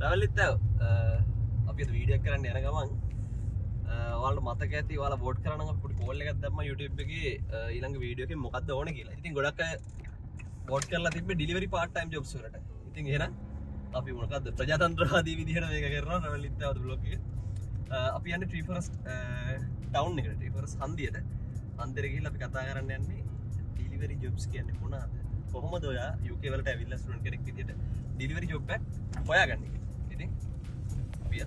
රැවලිත් අපි වීඩියෝ කරන්න යන ගමන් ඔයාලට මතක ඇති ඔයාලා වෝට් කරන්න නම් පොඩි පෝල් එකක් දැම්මා YouTube එකේ ඊළඟ වීඩියෝ එකේ මොකක්ද ඕනේ කියලා. ඉතින් ගොඩක් අය වෝට් කරලා තිබ්බේ ඩෙලිවරි part time jobs වලට. ඉතින් එහෙනම් අපි මොකක්ද ප්‍රජාතන්ත්‍රවාදී විදිහට මේක කරනවා රැවලිත් බ්ලොග් එක. අපි යන්නේ Tree Forest town එකට. Tree Forest හන්දියට. හන්දියට ගිහිල්ලා අපි කතා කරන්න යන්නේ ඩෙලිවරි jobs කියන්නේ මොනවාද? කොහොමද ඔයා UK වලට ඇවිල්ලා ස්ටුඩන්ට් කෙනෙක් විදිහට ඩෙලිවරි ජොබ් එකක් හොයාගන්නේ කියලා. ඉතින් අපි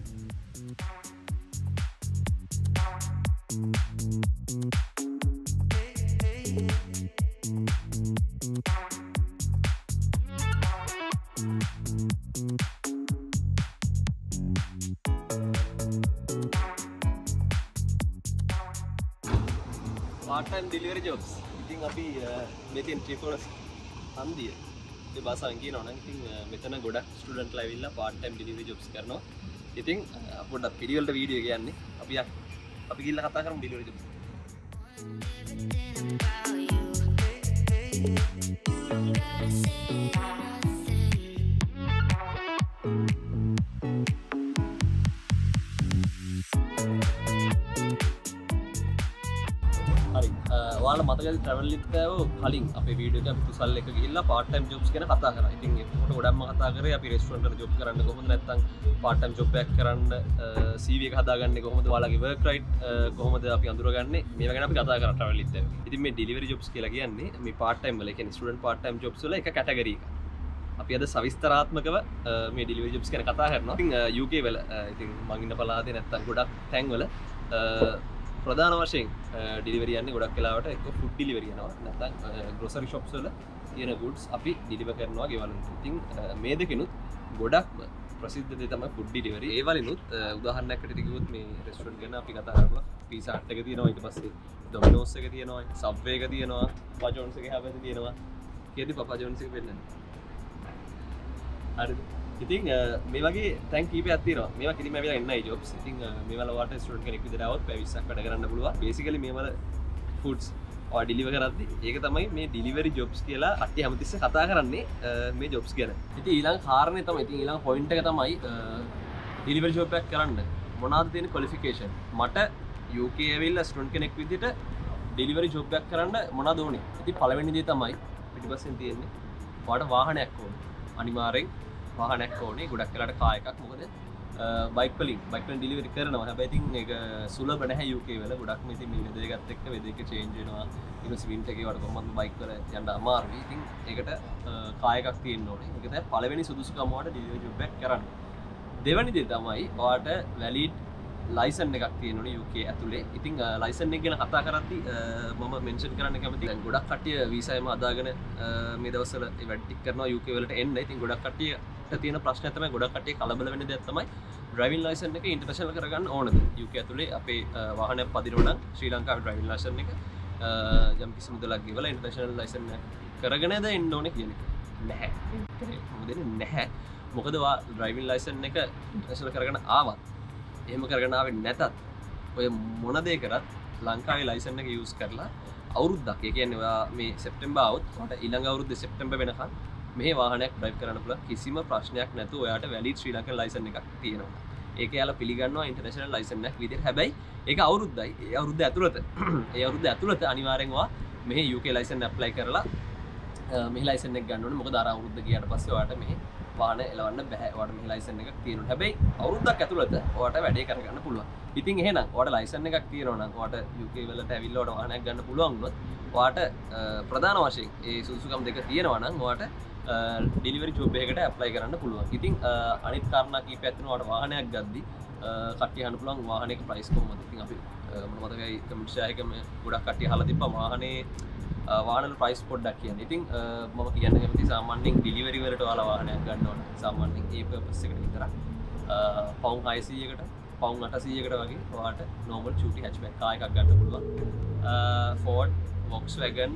part time delivery jobs. ඉතින් අපි මෙතෙන් Tree Forest හන්දිය ඒ භාෂාවෙන් කියනවා නම් ඉතින් මෙතන ගොඩක් ස්ටුඩන්ට්ලා ඇවිල්ලා part time delivery jobs කරනවා. ඉතින් පොඩ්ඩක් පිළිවෙලට වීඩියෝ එක යන්නේ. අපි ගිහිල්ලා කතා කරමු delivery jobs. ඔයාලා මතකද travel-ලිත් කලින් අපේ වීඩියෝ එක අපි කුසල් එක ගිහිල්ලා part time jobs ගැන කතා කරා. ඉතින් ඒකට ගොඩක්ම කතා කරේ අපි restaurant වල job කරන්න කොහොමද නැත්නම් part time job එකක් කරන්න CV එක හදාගන්නේ කොහොමද ඔයාලගේ work right කොහොමද අපි අඳුරගන්නේ මේවා ගැන අපි කතා කරා travel-ලිත්. ඉතින් මේ delivery jobs කියලා කියන්නේ මේ part time වල කියන්නේ student part time jobs වල එක category එකක්. අපි අද සවිස්තරාත්මකව මේ delivery jobs ගැන කතා කරනවා. ඉතින් UK වල ඉතින් මං ඉන්න පළාතේ නැත්නම් ගොඩක් තැන් වල ප්‍රධාන වශයෙන් ඩිලිවරි යන්නේ ගොඩක් වෙලාවට එක්ක ෆුඩ් ඩිලිවරි යනවා නැත්නම් ග්‍රොසරි shops වල තියෙන goods අපි ඩිලිවර් කරනවා ගෙවල් වලට. ඉතින් මේ දෙකෙනුත් ගොඩක්ම ප්‍රසිද්ධ දේ තමයි ෆුඩ් ඩිලිවරි. ඒ වලිනුත් උදාහරණයක් ඇටියට කිව්වොත් මේ රෙස්ටොරන්ට් ගැන අපි කතා කරනවා. Pizza Hut එක තියෙනවා, ඊට පස්සේ Domino's එක තියෙනවා, Subway එක තියෙනවා, Papa John's එක හැබැයි තියෙනවා. කීයද Papa John's එක වෙන්නේ? හරිද? ඉතින් මේ වගේ තැන් කීපයක් තියෙනවා. මේවා කිලිම ඇවිල්ලා එන්නයි jobs. ඉතින් මේවල ඔයාලට ස්ටුඩන්ට් කෙනෙක් විදිහට આવොත් පැය 20ක් වැඩ කරන්න පුළුවන්. බේසිකලි මේවල ෆුඩ්ස් ඔයා ඩිලිවර් කරද්දි ඒක තමයි මේ ඩිලිවරි ජොබ්ස් කියලා අපි හැමතිස්සෙම කතා කරන්නේ මේ ජොබ්ස් ගැන. ඉතින් ඊළඟ කාරණේ තමයි ඉතින් ඊළඟ පොයින්ට් එක තමයි ඩිලිවරි ජොබ් එකක් කරන්න මොනවාද තියෙන ක්වොලිෆිකේෂන්. මට UK ඇවිල්ලා ස්ටුඩන්ට් කෙනෙක් විදිහට ඩිලිවරි ජොබ් එකක් කරන්න මොනවද ඕනේ? ඉතින් පළවෙනි දේ තමයි පිටිපස්සෙන් තියෙන්නේ ඔයාට වාහනයක් ඕනේ. අනිවාර්යෙන් වාහනයක් ඕනේ. ගොඩක් වෙලාට කාර් එකක්. මොකද බයික් වලින් ඩිලිවරි කරනවා. හැබැයි ඉතින් ඒක සුලභ නැහැ UK වල. ගොඩක්ම ඉතින් මේ වෙද එකත් එක්ක වෙද එක චේන්ජ් වෙනවා. ඊට පස්සේ වින්ටර් එකේ වල කොහොමද බයික් වල යන්න අමාරුයි. ඉතින් ඒකට කාර් එකක් තියෙන්න ඕනේ. ඒක තමයි පළවෙනි සුදුසුකම වලට ඩිලිවරි ජොබ් එකක් කරන්න. දෙවෙනි දේ තමයි ඔයාට වැලිඩ් ලයිසන් එකක් තියෙන්න ඕනේ UK ඇතුලේ. ඉතින් ලයිසන් එක ගැන කතා කරද්දී මම මෙන්ෂන් කරන්න කැමතියි. දැන් ගොඩක් කට්ටිය වීසා එකම අදාගෙන මේ දවස්වල ඒ වැඩ ටික කරනවා UK වලට එන්න. ඉතින් ගොඩක් කට්ටිය තියෙන ප්‍රශ්නය තමයි ගොඩක් කට්ටිය කලබල වෙන දෙයක් තමයි ඩ්‍රයිවිං ලයිසන් එක ඉන්ටර්නැෂනල් කරගන්න ඕනද? UK ඇතුලේ අපේ වාහනයක් පදිනවා නම් ශ්‍රී ලංකාවේ ඩ්‍රයිවිං ලයිසන් එක යම් කිසි මුදලක් ගෙවලා ඉන්ටර්නැෂනල් ලයිසන් එක කරගෙනද එන්න ඕනේ කියන එක. නැහැ. නැහැ. මොකද ඩ්‍රයිවිං ලයිසන් එක ඉන්ටර්නැෂනල් කරගෙන ආවත් එහෙම කරගෙන ආවේ නැතත් ඔය මොන දේ කරත් ලංකාවේ ලයිසන් එක යූස් කරලා අවුරුද්දක් ඒ කියන්නේ ඔයා මේ සෙප්තැම්බර් આવොත් ඔයාට ඊළඟ අවුරුද්දේ සෙප්තැම්බර් වෙනකන් මේ වාහනයක් ඩ්‍රයිව් කරන්න පුළුවන්. කිසිම ප්‍රශ්නයක් නැතුව ඔයාට වැලිඩ් ශ්‍රී ලංකන් ලයිසන් එකක් තියෙනවා. ඒක යාලා පිළිගන්නවා ඉන්ටර්නැෂනල් ලයිසන් එකක් විදිහට. හැබැයි ඒක අවුරුද්දයි. ඒ අවුරුද්ද ඇතුළත අනිවාර්යෙන් ඔයා මෙහි UK ලයිසන් ඇප්ලයි කරලා මෙහි ලයිසන් එක ගන්න ඕනේ. මොකද අර අවුරුද්ද ගියාට පස්සේ ඔයාට මෙහි වාහන එලවන්න බෑ. ඔයාට මෙහි ලයිසන් එකක් තියෙනවා. හැබැයි අවුරුද්දක් ඇතුළත ඔයාට වැඩේ කරගන්න පුළුවන්. ඉතින් එහෙනම් ඔයාට ලයිසන් එකක් තියෙනවා නම් ඔයාට UK වලට ඇවිල්ලා ඔයාට වාහනයක් ගන්න පුළුවන් වුණොත් ඔයාට ප්‍රධාන වශයෙන් ඒ සුදුසුකම් දෙක තියෙනවා නම් ඔයාට ඩිලිවරි ජොබ් එකකට ඇප්ලයි කරන්න පුළුවන්. ඉතින් අනිත් කාරණා කීපයක් තියෙනවා. ඔයාට වාහනයක් ගද්දි කට්ටිය අහන්න පුළුවන් වාහනයක ප්‍රයිස් කොහොමද? ඉතින් අපි මම මතකයි කමෙන්ට්ස් එකේම ගොඩක් කට්ටිය අහලා තිබ්බා වාහනේ වාහන ප්‍රයිස් පොඩ්ඩක් කියන්න. ඉතින් මම කියන්න කැමති සාමාන්‍යයෙන් ඩිලිවරි වලට ඔයාලා වාහනයක් ගන්න ඕන. සාමාන්‍යයෙන් ඒ පර්පස් එකට විතරක් පවුන් 600කට පවුන් 800කට වගේ ඔයාට normal duty hatchback කාර් එකක් ගන්න පුළුවන්. Ford, Volkswagen,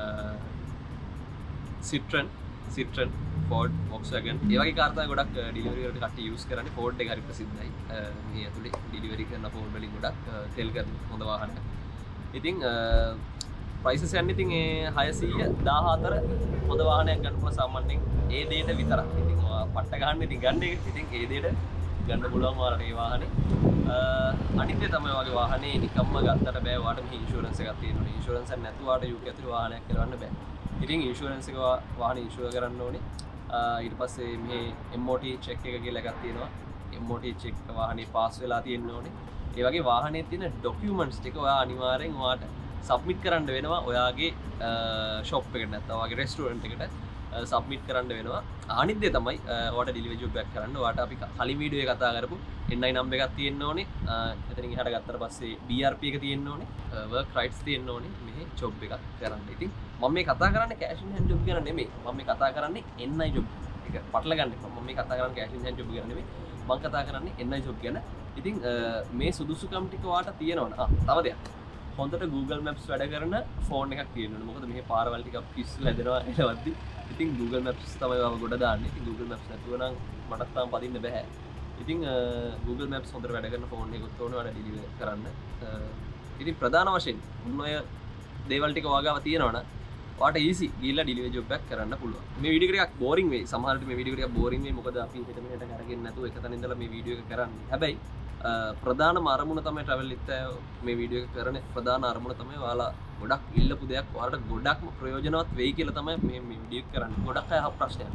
Citroen, Ford, Volkswagen ඒ වගේ කාර් තමයි ගොඩක් ඩිලිවරි වලට කට්ටිය යූස් කරන්නේ. Ford එක හරි ප්‍රසිද්ධයි. මේ ඇතුලේ ඩිලිවරි කරන Ford වලින් ගොඩක් තෙල් කරන හොඳ වාහනයක්. ඉතින් ප්‍රයිසස් යන්නේ ඉතින් 600 14 හොඳ වාහනයක් ගන්න පුළුවන් සාමාන්‍යයෙන් ඒ දේට විතරක්. ඉතින් පට්ට ගන්න ඉතින් ගන්න එක. ඉතින් ඒ දෙයට ගන්න පුළුවන් ඔයාලට ඒ වාහනේ. අනිත් දේ තමයි ඔයාගේ වාහනේ නිකම්ම ගත්තට බෑ. ඔයාලට මෙහි ඉන්ෂුරන්ස් එකක් තියෙනවා. ඉන්ෂුරන්ස් එක නැතුව ඔයාලට UK ඇතුළේ වාහනයක් කරවන්න බෑ. ඉතින් ඉන්ෂුරන්ස් එක වාහනේ ඉන්ෂුර් කරන්න ඕනේ. ඊට පස්සේ මේ MOT check එක කියලා එකක් තියෙනවා. MOT check වාහනේ පාස් වෙලා තියෙන්න ඕනේ. ඒ වගේ වාහනේ තියෙන ඩොකියුමන්ට්ස් ටික ඔයා අනිවාර්යෙන් ඔයාට සබ්මිට් කරන්න වෙනවා. ඔයාගේ ෂොප් එකට නැත්නම් ඔයාගේ රෙස්ටුරන්ට් එකට සබ්මිට් කරන්න වෙනවා. අනිත් දේ තමයි ඔයාට ඩෙලිවරි ජොබ් එකක් කරන්න. ඔයාට අපි කලින් වීඩියෝ එකේ කතා කරපු NI නම්බර් එකක් තියෙන්න ඕනේ. එතනින් එහාට ගත්තට පස්සේ BRP එක තියෙන්න ඕනේ. work rights තියෙන්න ඕනේ. මේ ජොබ් එකක් කරන්න. ඉතින් මම මේ කතා කරන්නේ cash in hand job ගැන නෙමෙයි. මම මේ කතා කරන්නේ NI job. ඒක පටල ගන්න එපා. මම මේ කතා කරන්නේ cash in hand job ගැන නෙමෙයි. මම කතා කරන්නේ NI job ගැන. ඉතින් මේ සුදුසුකම් ටික ඔයාට තියෙනවනේ. තව දෙයක්. හොඳට Google Maps වැඩ කරන ෆෝන් එකක් තියෙන්න ඕනේ. මොකද මේ පාරවල් ටික පිස්සු හැදෙනවා එනවද්දි. ඉතින් Google Maps තමයි මම ගොඩ දාන්නේ. ඉතින් Google Maps නැතුව නම් මටත් තාම පදින්න බෑ. ඉතින් Google Maps හොඳට වැඩ කරන ෆෝන් එකකුත් ඕනේ ඔයාලා ඩෙලිවර් කරන්න. ඉතින් ප්‍රධාන වශයෙන් ඔන්න ඔය දේවල් ටික ඔයාගාව තියෙනවනේ ඔයාට easy ගිහිල්ලා ඩෙලිවරි ජොබ් එකක් කරන්න පුළුවන්. මේ වීඩියෝ එක ටිකක් බෝරින් වෙයි. සමහරවිට මේ වීඩියෝ එක ටිකක් බෝරින් වෙයි. මොකද අපි හිත මෙහෙට අරගෙන නැතුව එක තැන ඉඳලා මේ වීඩියෝ එක කරන්නේ. හැබැයි ප්‍රධානම අරමුණ තමයි travel with මේ වීඩියෝ එක කරන ප්‍රධාන අරමුණ තමයි ඔයාලා ගොඩක් ඉල්ලපු දෙයක් ඔයාලට ගොඩක්ම ප්‍රයෝජනවත් වෙයි කියලා තමයි මේ වීඩියෝ එක කරන්නේ. ගොඩක් අය අහ ප්‍රශ්නයක්.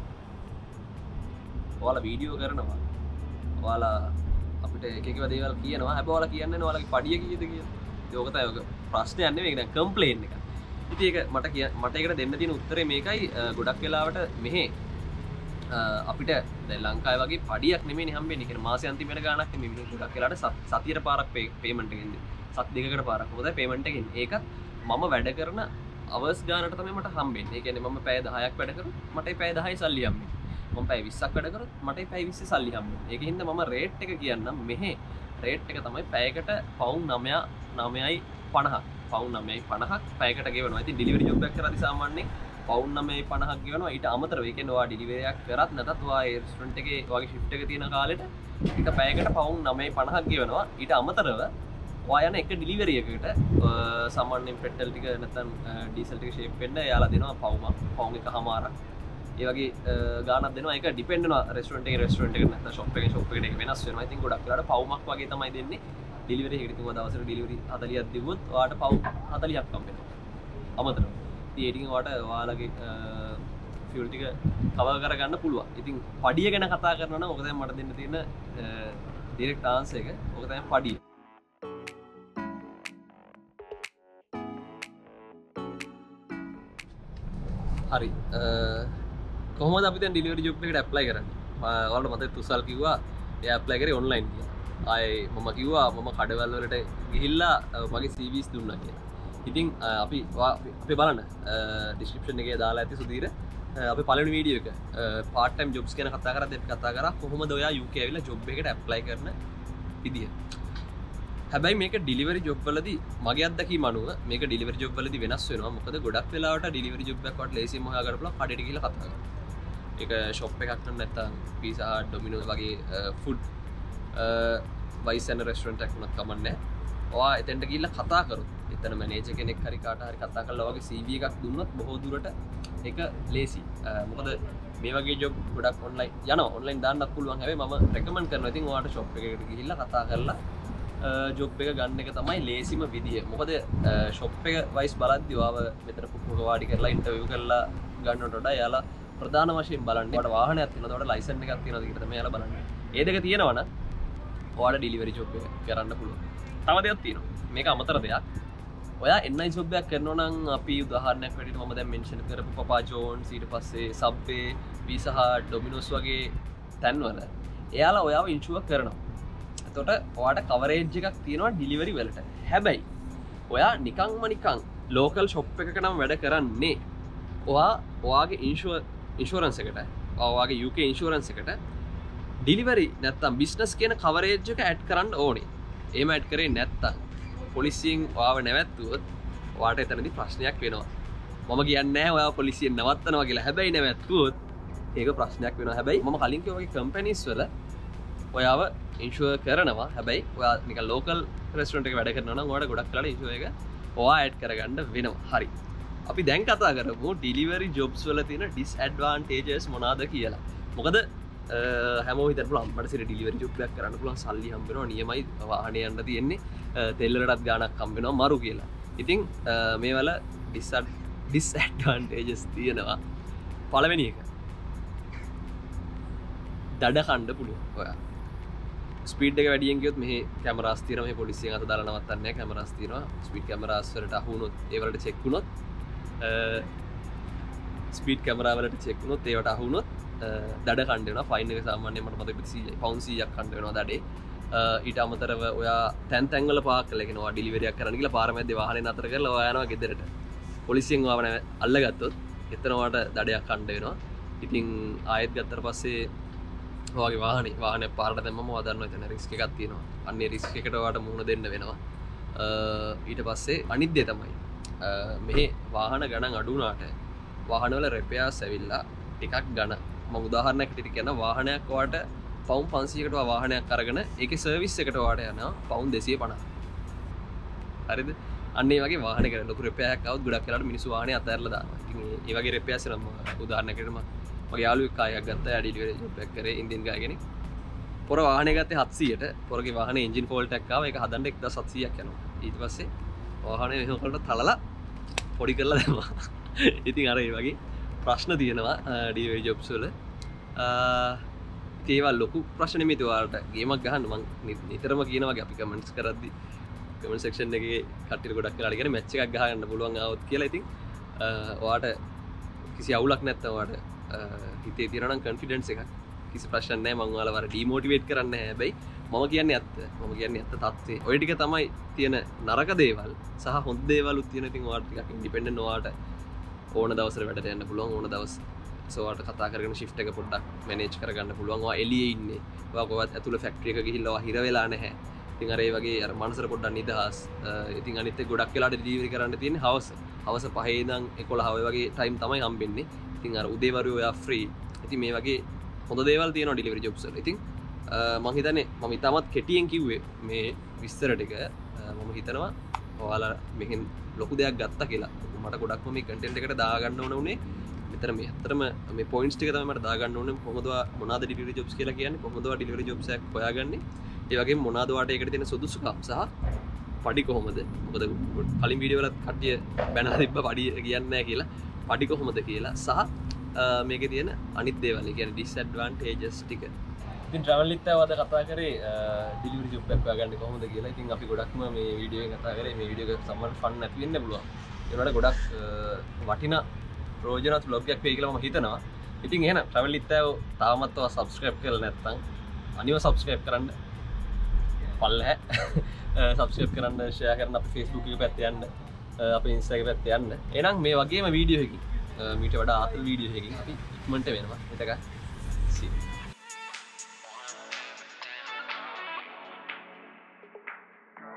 ඔයාලා වීඩියෝ කරනවා. ඔයාලා අපිට එක එක දේවල් කියනවා. හැබැයි ඔයාලා කියන්නේ නැහැ ඔයාලගේ පඩිය කීයද කියලා. ඒක තමයි ඔක ප්‍රශ්නයක් නෙමෙයි. ඒක කම්ප්ලේන් එකක්. ඉතින් ඒක මට ඒකට දෙන්න තියෙන උත්තරේ මේකයි. ගොඩක් වෙලාවට මෙහි අපිට දැන් ලංකාවේ වගේ පඩියක් නෙමෙයිනේ හම්බෙන්නේ. කියන්නේ මාසෙ අන්තිමේට ගාණක් නෙමෙයි. මිනිස්සු ගොඩක් වෙලාවට සතියට පාරක් පේමන්ට් එක එන්නේ. සත් දෙකකට පාරක්. මොකද පේමන්ට් එක එන්නේ. ඒකත් මම වැඩ කරන අවර්ස් ගානට තමයි මට හම්බෙන්නේ. ඒ කියන්නේ මම පැය 10ක් වැඩ කරොත් මට පැය 10යි සල්ලි හම්බෙන්නේ. මම පැය 20ක් වැඩ කරොත් මට පැය 20 සල්ලි හම්බෙන්නේ. ඒකින් හින්දා මම රේට් එක කියන්නම්. මෙහි රේට් එක තමයි පැයකට පවුන් 9.50ක්. පවුන් 9.50ක් පැයකට ගෙවනවා. ඉතින් ඩෙලිවරි ජොබ් එකක් කරද්දී සාමාන්‍යයෙන් පවුන් 9.50ක් ගෙවනවා. ඊට අමතරව ඒ කියන්නේ ඔයා ඩෙලිවරි එකක් කරත් නැතත් ඔයා ඒ රෙස්ටොරන්ට් එකේ ඔයාගේ ෂිෆ්ට් එක තියෙන කාලෙට එක පැයකට පවුන් 9.50ක් ගෙවනවා. ඊට අමතරව ඔයා යන එක ඩෙලිවරි එකකට සාමාන්‍යයෙන් පෙට්‍රල් ටික නැත්නම් ඩීසල් ටික ෂේප් වෙන්න එයාලා දෙනවා පවුන් එකමාරක්. ඒ වගේ ගාණක් දෙනවා. ඒක ඩිපෙන්ඩ් වෙනවා රෙස්ටොරන්ට් එකේ නැත්නම් ෂොප් එකේ ඒක වෙනස් වෙනවා. ඉතින් ගොඩක් වෙලාවට පවුමක් වගේ තමයි දෙන්නේ. ඩෙලිවරි එකකට ඉතින් ඔය දවසට ඩෙලිවරි 40ක් දෙවොත් ඔයාට පවුම් 40ක් හම්බෙනවා. අමතරව. ඉතින් ඒ ටිකෙන් ඔයාලගේ ෆියුල් ටික කවර් කරගන්න පුළුවන්. ඉතින් පඩිය ගැන කතා කරනවා නම් ඔක තමයි මට දෙන්න තියෙන ඩිරෙක්ට් ආන්සර් එක. ඔක තමයි පඩිය. හරි. කොහොමද අපි දැන් ඩෙලිවරි ජොබ් එකට ඇප්ලයි කරන්නේ? ඔයාලට මතකද තුසල් කිව්වා එයා ඇප්ලයි කරේ ඔන්ලයින් කියලා. ආයේ මම කිව්වා මම කඩවල් වලට ගිහිල්ලා මගේ CVs දුන්නා කියලා. ඉතින් අපි බලන්න ඩිස්ක්‍රිප්ෂන් එකේ දාලා ඇති සුදීර අපි පළවෙනි වීඩියෝ එක part time jobs ගැන කතා කරද්දී අපි කතා කරා කොහොමද ඔයා UK ඇවිල්ලා ජොබ් එකකට ඇප්ලයි කරන විදිය. හැබැයි මේක ඩෙලිවරි ජොබ් වලදී මගේ අත්දැකීම අනුව මේක ඩෙලිවරි ජොබ් වලදී වෙනස් වෙනවා. මොකද ගොඩක් වෙලාවට ඩෙලිවරි ජොබ් එකක් වට ලේසියෙන් හොයාගන්න පුළුවන් කඩේට ගිහිල්ලා කතා කරලා. ඒක ෂොප් එකක් නම් නැත්තම් Pizza Hut, Domino's වගේ ෆුඩ් වයිස් ඇන්ඩ් රෙස්ටොරන්ට් එකක් වුණත් කමක් නැහැ. ඔයා එතෙන්ට ගිහිල්ලා කතා කරොත් එතන මැනේජර් කෙනෙක් හරි කාට හරි කතා කරලා ඔයාගේ CV එකක් දුන්නොත් බොහෝ දුරට ඒක ලේසි. මොකද මේ වගේ ජොබ් ගොඩක් ඔන්ලයින් යනවා. ඔන්ලයින් දාන්නත් පුළුවන්. හැබැයි මම රෙකමන්ඩ් කරනවා ඉතින් ඔයාට ෂොප් එකකට ගිහිල්ලා කතා කරලා ජොබ් එක ගන්න එක තමයි ලේසිම විදිය. මොකද ෂොප් එක වයිස් බලද්දී ඔයාව මෙතන පුපුරක වාඩි කරලා ඉන්ටර්විව් කරලා ගන්නවට වඩා යාලා ප්‍රධාන වශයෙන් බලන්නේ ඔයාට වාහනයක් තියෙනවද ඔයාට ලයිසන් එකක් තියෙනවද කියලා තමයි යාලා බලන්නේ. ඒ දෙක තියෙනවනම් ඔයාට ඩෙලිවරි ජොබ් එක කරන්න පුළුවන්. තව දෙයක් තියෙනවා. මේක අමතර දෙයක්. ඔයා NI ජොබ් එකක් කරනවා නම් අපි උදාහරණයක් විදිහට මම දැන් මෙන්ෂන් කරපු පපා ජෝන්ස් ඊට පස්සේ සබ්වේ Pizza Hut Domino's වගේ තැන්වල එයාලා ඔයාව ඉන්ෂුවර් කරනවා. එතකොට ඔයාට කවරේජ් එකක් තියෙනවා ඩෙලිවරි වලට. හැබැයි ඔයා නිකන් ලෝකල් ෂොප් එකක නම් වැඩ කරන්නේ ඔයාගේ ඉන්ෂුරන්ස් එකට ඔයාගේ UK ඉන්ෂුරන්ස් එකට ඩෙලිවරි නැත්තම් බිස්නස් කියන කවරේජ් එක ඇඩ් කරන්න ඕනේ. එහෙම ඇඩ් කරේ නැත්තම් පොලිසියෙන් ඔයාව නැවැත්තුවොත් ඔයාට එතනදී ප්‍රශ්නයක් වෙනවා. මම කියන්නේ නැහැ ඔයාව පොලිසියෙන් නවත්තනවා කියලා. හැබැයි නැවැත්තුවොත් ඒක ප්‍රශ්නයක් වෙනවා. හැබැයි මම කලින් කිව්වා වගේ කම්පැනිස් වල ඔයාව ඉන්ෂුර් කරනවා. හැබැයි ඔයා නිකන් ලෝකල් රෙස්ටොරන්ට් එකක වැඩ කරනවා නම් ඔයාට ගොඩක් වෙලාවට ඉන්ෂුර් එක ඔයා ඇඩ් කරගන්න වෙනවා. හරි. අපි දැන් කතා කරමු ඩෙලිවරි ජොබ්ස් වල තියෙන ඩිස්ඇඩ්වාන්ටේජස් මොනවාද කියලා. මොකද හැමෝ හිතන්න පුළුවන් අපිට සිර ඩිලිවරි ජොබ් එකක් කරන්න පුළුවන් සල්ලි හම්බ වෙනවා නියමයි වාහනේ යන්න තියෙන්නේ තෙල්ලටත් ගාණක් හම්බ වෙනවා මරු කියලා. ඉතින් මේවල disadvantages තියෙනවා. පළවෙනි එක දඩ කණ්ඩ පුළුවන් ඔයා. ස්පීඩ් එක වැඩියෙන් ගියොත් මෙහි කැමරාස් තියෙනවා මේ පොලිසියෙන් අත දාලා නවත්තන්නේ නැහැ කැමරාස් තියෙනවා ස්පීඩ් කැමරාස් වලට අහු වුණොත් ඒ වලට චෙක් වුණොත් ස්පීඩ් කැමරා වලට චෙක් වුණොත් ඒවට අහු වුණොත් දඩ කණ්ඩ වෙනවා ෆයින් එක සාමාන්‍යයෙන් මට මතක 100 පවුන්ඩ් 100ක් කණ්ඩ වෙනවා දඩේ. ඊට අමතරව ඔයා තැන් තැන් වල පාක් කරලා කියනවා ඩිලිවරි එකක් කරන්න කියලා පාර මැද්දේ වාහනේ නතර කරලා ඔයා යනවා ගෙදරට. පොලිසියෙන් ඔයාව අල්ලගත්තොත් එතන ඔයාට දඩයක් කණ්ඩ වෙනවා. ඉතින් ආයෙත් ගත්තට පස්සේ ඔයාගේ වාහනේ පාරට දැම්මම ඔයා දන්නවා එතන රිස්ක් එකක් තියෙනවා. අන්නේ රිස්ක් එකට ඔයාට මුහුණ දෙන්න වෙනවා. ඊට පස්සේ අනිත් දේ තමයි මේ වාහන ගණන් අඩු වුණාට වාහන වල රිපෙයාර්ස් ඇවිල්ලා ටිකක් ගණන් මම උදාහරණයක් විදිහට කියනවා වාහනයක් ඔයාට පවුන් 500කට වාහනයක් අරගෙන ඒකේ සර්විස් එකට ඔයාට යනවා පවුන් 250. හරිද? අන්න ඒ වගේ වාහනයකට ලොකු රිපෙයාර් එකක් આવුත් ගොඩක් වෙලාවට මිනිස්සු වාහනේ අතහැරලා දානවා. ඉතින් ඒ වගේ රිපෙයාර්ස් නම් උදාහරණයකට මගේ යාළුවෙක් කායක් ගත්තා ඩිලිවරි ජොබ් එකක් කරේ ඉන්දියන් ගාය කෙනෙක්. පොර වාහනේ ගත්තේ 700ට. පොරගේ වාහනේ එන්ජින් ෆෝල්ට් එකක් ආවා. ඒක හදන්න 1700ක් යනවා. ඊට පස්සේ වාහනේ මෙහෙම කරලා තලලා පොඩි කරලා දැම්මා. ඉතින් අර ඒ වගේ ප්‍රශ්න තියෙනවා ඩිලිවරි ජොබ්ස් වල. ඒවා ලොකු ප්‍රශ්න නෙමෙයි ඔයාලට ගේමක් ගහන්න මම නිතරම කියනවා වගේ අපි කමෙන්ට්ස් කරද්දි කමෙන්ට් සෙක්ෂන් එකේ කට්ටියට ගොඩක් වෙලාට කියන්නේ මැච් එකක් ගහගන්න පුළුවන් ආවොත් කියලා. ඉතින් ඔයාට කිසි අවුලක් නැත්නම් ඔයාට හිතේ තියෙනවා නම් කොන්ෆිඩන්ස් එකක් කිසි ප්‍රශ්නයක් නැහැ. මම ඔයාලව අර ඩිමෝටිවේට් කරන්නේ නැහැ. හැබැයි මම කියන්නේ ඇත්ත තත්ත්වේ. ඔය ටික තමයි තියෙන නරක දේවල් සහ හොඳ දේවලුත් තියෙන. ඉතින් ඔයාට ටිකක් ඉන්ඩිපෙන්ඩන්ට් ඔයාට ඕන දවසට වැඩට යන්න පුළුවන්. ඕන දවස් ඔයාට කතා කරගෙන shift එක පොඩ්ඩක් manage කරගන්න පුළුවන්. ඔයා එළියේ ඉන්නේ. ඔයා කොහොමවත් ඇතුළ factory එක ගිහිල්ලා ඔයා හිර වෙලා නැහැ. ඉතින් අර ඒ වගේ අර මනසට පොඩ්ඩක් නිදහස්. ඉතින් අනිත් එක ගොඩක් වෙලාට delivery කරන්න තියෙන්නේ හවස 5 ඉඳන් 11 ඔය වගේ time තමයි හම්බෙන්නේ. ඉතින් අර උදේවරු ඔයා free. ඉතින් මේ වගේ හොඳ දේවල් තියෙනවා delivery jobs වල. ඉතින් මම හිතන්නේ මම ඉතාමත් කෙටියෙන් කිව්වේ මේ විස්තර ටික. මම හිතනවා ඔයාලා මෙහෙන් ලොකු දෙයක් ගත්තා කියලා. මට ගොඩක්ම මේ content එකට දාගන්න ඕන උනේ මෙතන මේ අතරම මේ points ටික තමයි මට දාගන්න ඕනේ. කොහොමද මොනවාද delivery jobs කියලා කියන්නේ? කොහොමද delivery jobs එකක් හොයාගන්නේ? ඒ වගේම මොනවාද වාට ඒකට තියෙන සුදුසුකම් සහ පඩි කොහොමද? මොකද කලින් වීඩියෝ වලත් කට්ටිය බැනලා තිබ්බ පඩි කියන්නේ නැහැ කියලා. පඩි කොහොමද කියලා සහ මේකේ තියෙන අනිත් දේවල්. ඒ කියන්නේ disadvantages ටික. ඉතින් travel ලිත් ආවද කතා කරේ delivery job එකක් හොයාගන්නේ කොහොමද කියලා. ඉතින් අපි ගොඩක්ම මේ වීඩියෝ එක කතා කරේ. මේ වීඩියෝ එක සම්මත ෆන් නැති වෙන්න පුළුවන්. ඒ වලට ගොඩක් වටිනා ප්‍රයෝජනවත් vlog එකක් වෙයි කියලා මම හිතනවා. ඉතින් එහෙනම් travel ලිත් ආව තාමත් ඔයා subscribe කරලා නැත්නම් අනිව subscribe කරන්න. පල්ලහැ subscribe කරන්න, share කරන්න, අපේ Facebook එක පැත්තේ යන්න, අපේ Insta එක පැත්තේ යන්න. එහෙනම් මේ වගේම වීඩියෝ එකකින් මීට වඩා ආතල් වීඩියෝ එකකින් අපි ඉක්මනට වෙනවා. එතක